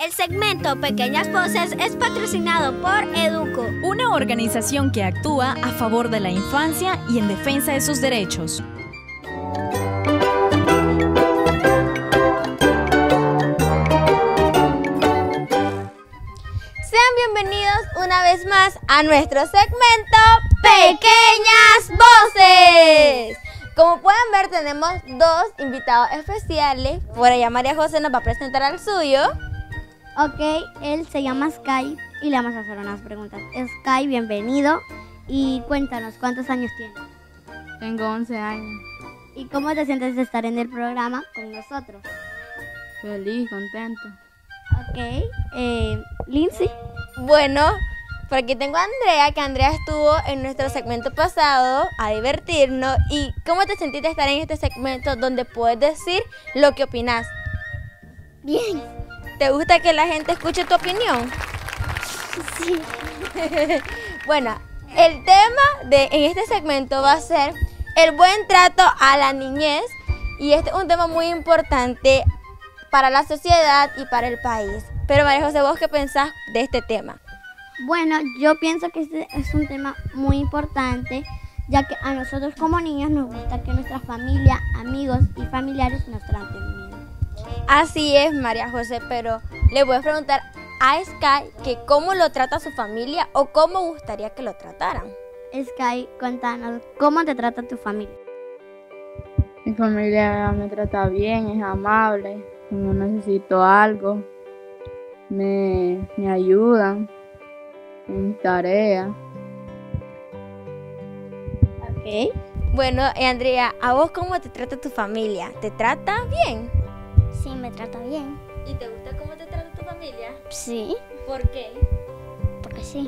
El segmento Pequeñas Voces es patrocinado por Educo, una organización que actúa a favor de la infancia y en defensa de sus derechos. Sean bienvenidos una vez más a nuestro segmento Pequeñas Voces. Como pueden ver, tenemos dos invitados especiales. Por allá María José nos va a presentar al suyo. Ok, él se llama Sky y le vamos a hacer unas preguntas. Sky, bienvenido y cuéntanos, ¿cuántos años tienes? Tengo 11 años. ¿Y cómo te sientes de estar en el programa con nosotros? Feliz, contento. Ok, Lindsay. Bueno, por aquí tengo a Andrea, que Andrea estuvo en nuestro segmento pasado a divertirnos. ¿Y cómo te sentiste de estar en este segmento donde puedes decir lo que opinas? Bien. ¿Te gusta que la gente escuche tu opinión? Sí. Bueno, el tema en este segmento va a ser el buen trato a la niñez. Y este es un tema muy importante para la sociedad y para el país. Pero María José, ¿vos qué pensás de este tema? Bueno, yo pienso que este es un tema muy importante, ya que a nosotros como niños nos gusta que nuestra familia, amigos y familiares nos traten bien. Así es, María José, pero le voy a preguntar a Sky que cómo lo trata su familia o cómo gustaría que lo trataran. Sky, cuéntanos, ¿cómo te trata tu familia? Mi familia me trata bien, es amable. Cuando necesito algo, me ayudan en mis tareas. Ok. Bueno, Andrea, ¿a vos cómo te trata tu familia? ¿Te trata bien? Sí, me trata bien. ¿Y te gusta cómo te trata tu familia? Sí, ¿Por qué? porque sí.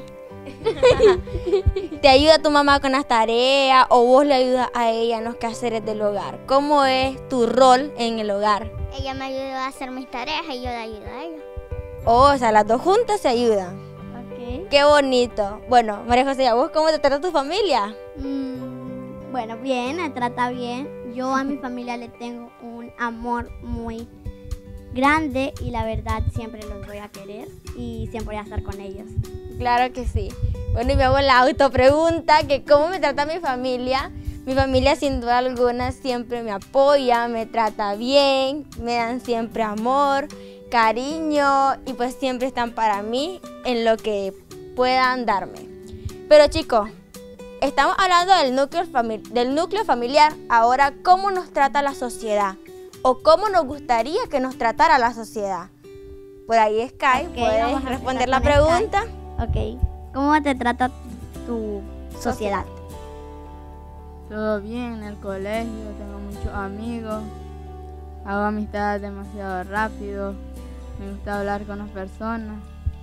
¿Te ayuda tu mamá con las tareas o vos le ayudas a ella en los quehaceres del hogar? ¿Cómo es tu rol en el hogar? Ella me ayuda a hacer mis tareas y yo le ayudo a ella. Oh, o sea, las dos juntas se ayudan. Ok. ¡Qué bonito! Bueno, María José, ¿a vos cómo te trata tu familia? Bueno, bien, me trata bien. Yo a mi familia le tengo un amor muy grande y la verdad siempre los voy a querer y siempre voy a estar con ellos. Claro que sí. Bueno, y me hago la autopregunta que cómo me trata mi familia. Mi familia sin duda alguna siempre me apoya, me trata bien, me dan siempre amor, cariño y pues siempre están para mí en lo que puedan darme. Pero chicos, estamos hablando del núcleo familiar. Ahora, ¿cómo nos trata la sociedad? ¿O cómo nos gustaría que nos tratara la sociedad? Por ahí Sky, ¿puedes responder la pregunta? Ok. ¿Cómo te trata tu sociedad? Todo bien en el colegio, tengo muchos amigos, hago amistades demasiado rápido, me gusta hablar con las personas,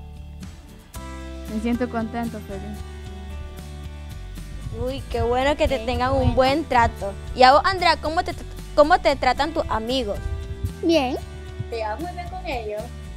me siento contento, feliz. Uy, qué bueno que te tengan un buen trato. Y a vos, Andrea, ¿cómo te tratan tus amigos? Bien. ¿Te llevas muy bien con ellos?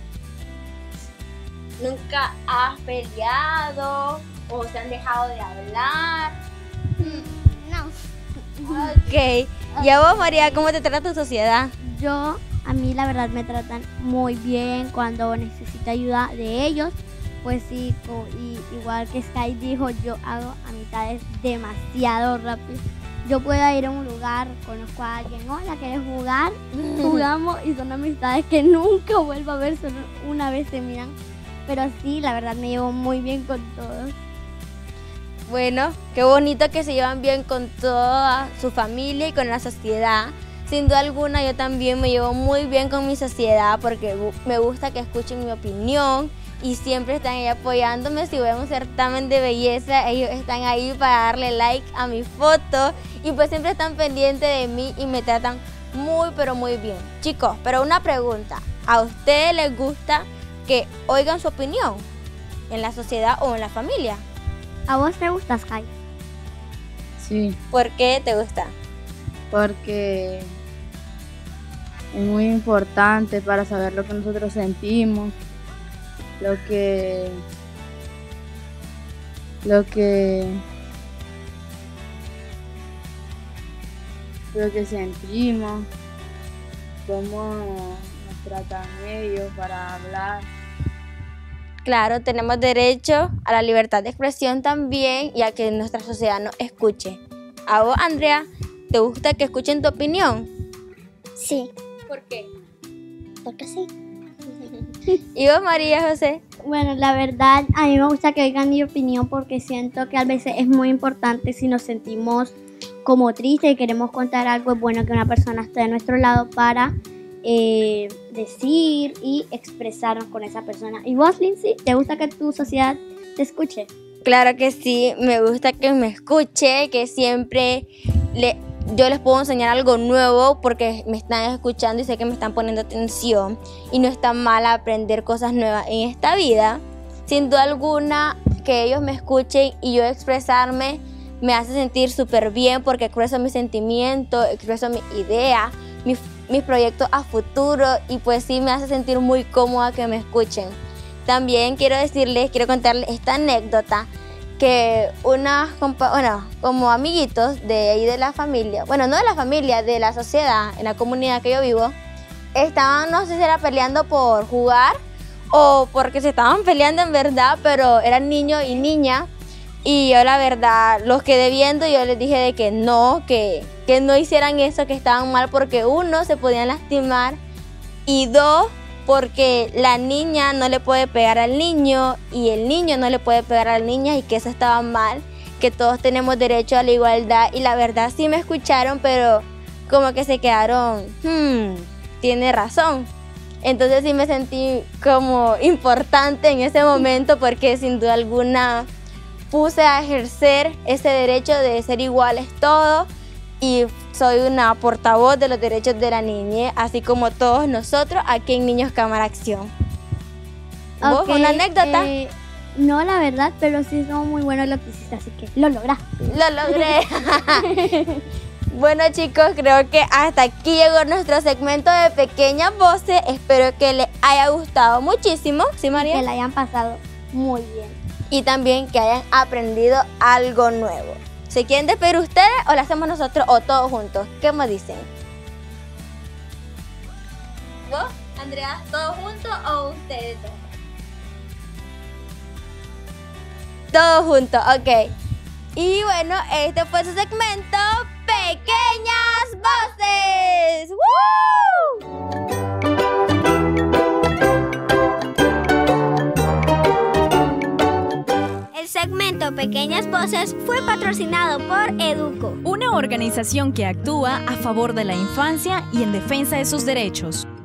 ¿Nunca has peleado o se han dejado de hablar? No. Ok. ¿Y a vos, María, cómo te trata tu sociedad? A mí la verdad me tratan muy bien cuando necesito ayuda de ellos. Pues sí, y igual que Sky dijo, yo hago amistades demasiado rápido. Yo puedo ir a un lugar, conozco a alguien, hola, ¿quieres jugar? Jugamos y son amistades que nunca vuelvo a ver, solo una vez se miran. Pero sí, la verdad me llevo muy bien con todos. Bueno, qué bonito que se llevan bien con toda su familia y con la sociedad. Sin duda alguna, yo también me llevo muy bien con mi sociedad porque me gusta que escuchen mi opinión y siempre están ahí apoyándome. Si voy a un certamen de belleza, ellos están ahí para darle like a mi foto y pues siempre están pendientes de mí y me tratan muy pero muy bien. Chicos, pero una pregunta, ¿a ustedes les gusta que oigan su opinión en la sociedad o en la familia? ¿A vos te gusta, Sky? Sí, ¿Por qué te gusta? porque es muy importante para saber lo que nosotros sentimos, lo que sentimos, cómo nos tratan ellos para hablar. Claro, tenemos derecho a la libertad de expresión también y a que nuestra sociedad nos escuche. ¿A vos, Andrea, te gusta que escuchen tu opinión? Sí, ¿Por qué? porque sí. ¿Y vos, María José? Bueno, la verdad, a mí me gusta que oigan mi opinión porque siento que a veces es muy importante si nos sentimos como tristes y queremos contar algo, es bueno que una persona esté de nuestro lado para decir y expresarnos con esa persona. ¿Y vos, Lindsay, te gusta que tu sociedad te escuche? Claro que sí, me gusta que me escuche, que siempre yo les puedo enseñar algo nuevo porque me están escuchando y sé que me están poniendo atención y no está mal aprender cosas nuevas en esta vida. Sin duda alguna, que ellos me escuchen y yo expresarme me hace sentir súper bien porque expreso mis sentimientos, expreso mis ideas, mis proyectos a futuro y pues sí me hace sentir muy cómoda que me escuchen. También quiero contarles esta anécdota que como amiguitos de ahí de la familia, bueno, no de la familia, de la sociedad, en la comunidad que yo vivo, estaban, no sé si era peleando por jugar o porque se estaban peleando en verdad, pero eran niños y niñas. Y yo la verdad los quedé viendo y yo les dije de que no hicieran eso, que estaban mal porque uno, se podían lastimar y dos, porque la niña no le puede pegar al niño y el niño no le puede pegar a la niña y que eso estaba mal, que todos tenemos derecho a la igualdad y la verdad sí me escucharon, pero como que se quedaron, tiene razón. Entonces sí me sentí como importante en ese momento porque sin duda alguna puse a ejercer ese derecho de ser iguales todos y soy una portavoz de los derechos de la niñez, así como todos nosotros aquí en Niños Cámara Acción. ¿Vos, Okay, una anécdota? No, la verdad, pero sí estuvo muy bueno lo que hiciste, así que lo lograste. Lo logré. Bueno, chicos, creo que hasta aquí llegó nuestro segmento de Pequeñas Voces. Espero que les haya gustado muchísimo, ¿sí, María? Que la hayan pasado muy bien. Y también que hayan aprendido algo nuevo. ¿Se quieren despedir ustedes o lo hacemos nosotros o todos juntos? ¿Qué me dicen? ¿Vos, Andrea, todos juntos o ustedes dos? Todos juntos, ok. Y bueno, este fue su segmento Pequeñas Voces. ¡Woo! El segmento Pequeñas Voces fue patrocinado por Educo. Una organización que actúa a favor de la infancia y en defensa de sus derechos.